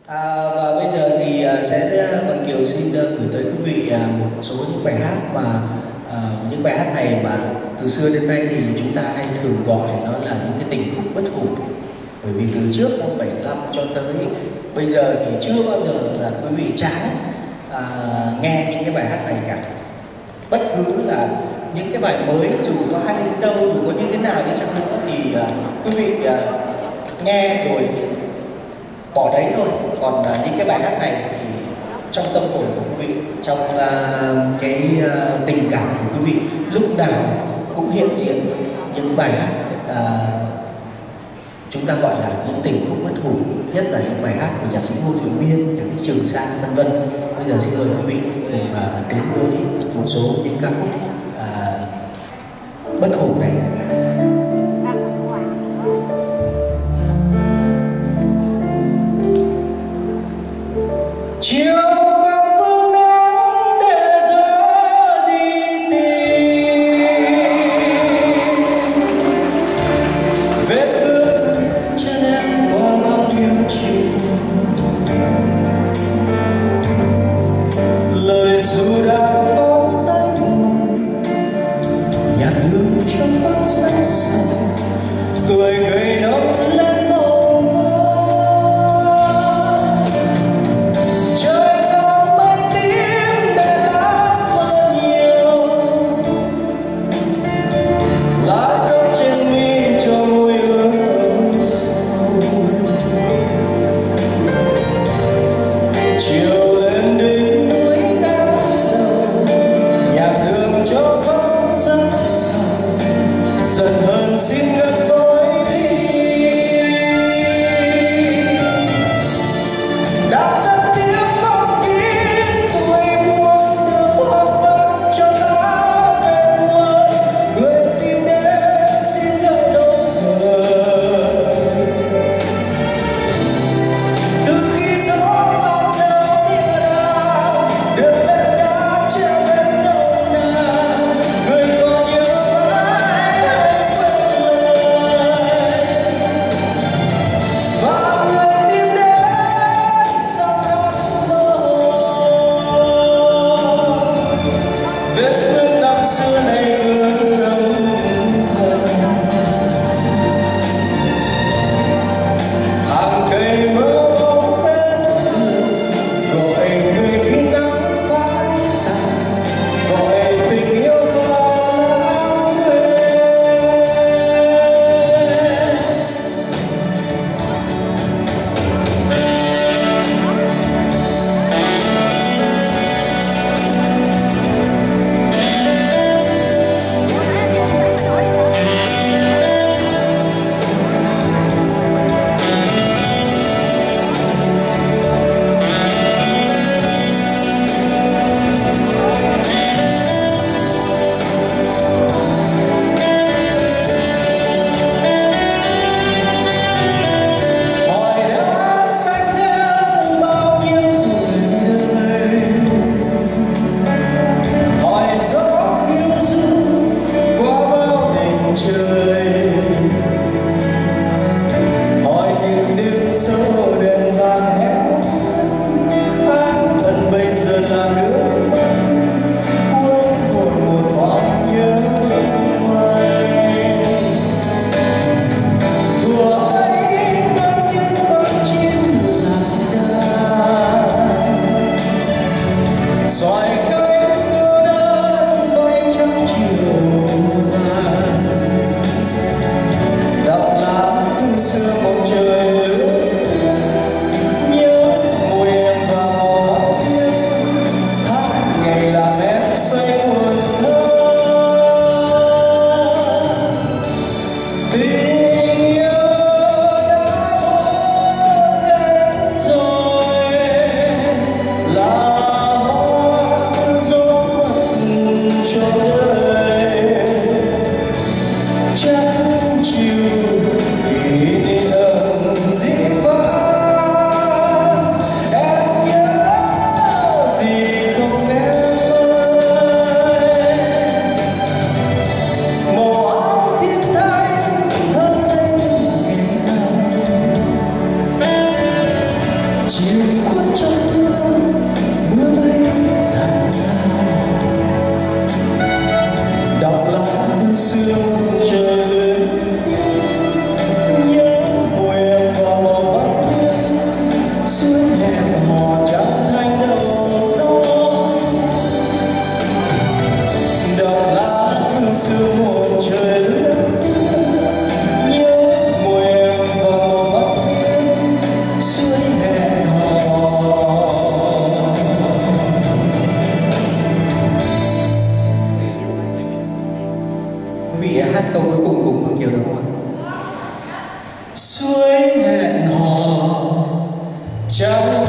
Và bây giờ thì sẽ Bằng Kiều xin gửi tới quý vị một số những bài hát mà những bài hát này mà từ xưa đến nay thì chúng ta hay thường gọi nó là những cái tình khúc bất hủ. Bởi vì từ trước năm 75 cho tới bây giờ thì chưa bao giờ là quý vị chán nghe những cái bài hát này cả. Bất cứ là những cái bài mới dù có hay đến đâu, dù có như thế nào đi chăng nữa thì quý vị nghe rồi bỏ đấy thôi. Còn những cái bài hát này thì trong tâm hồn của quý vị, trong cái tình cảm của quý vị lúc nào cũng hiện diện những bài hát chúng ta gọi là những tình khúc bất hủ, nhất là những bài hát của nhạc sĩ Ngô Thủy Miên, nhạc sĩ Trường Sa vân vân. Bây giờ xin mời quý vị cùng đến với một số những ca khúc bất hủ này. Chiều con vương nắng để gió đi tìm vết bước chân em qua bao nhiêu chiều, lời dù đã ôm tay buồn nhạt lưu trong mắt xanh. Chẳng